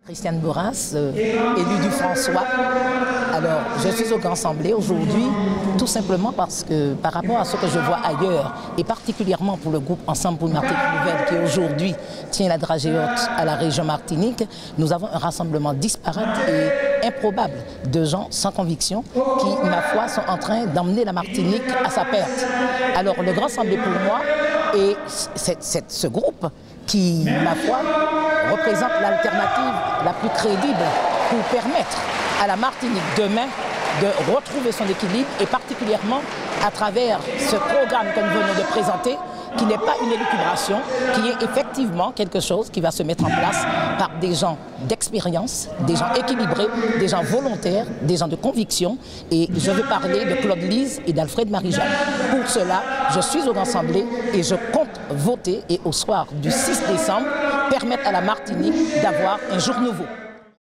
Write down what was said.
Christiane Boras, élue du François. Alors, je suis au Grand Assemblée aujourd'hui, tout simplement parce que par rapport à ce que je vois ailleurs, et particulièrement pour le groupe Ensemble pour une Martinique nouvelle, qui aujourd'hui tient la dragée haute à la région Martinique, nous avons un rassemblement disparate et improbable de gens sans conviction qui, ma foi, sont en train d'emmener la Martinique à sa perte. Alors, le Grand Assemblée pour moi est ce groupe qui, ma foi, représente l'alternative la plus crédible pour permettre à la Martinique demain de retrouver son équilibre et particulièrement à travers ce programme que nous venons de présenter, qui n'est pas une élucubration, qui est effectivement quelque chose qui va se mettre en place par des gens d'expérience, des gens équilibrés, des gens volontaires, des gens de conviction. Et je veux parler de Claude Lise et d'Alfred Marie-Jeanne. Pour cela, je suis au Grand Assemblée et je compte voter et au soir du 6 décembre, permettre à la Martinique d'avoir un jour nouveau.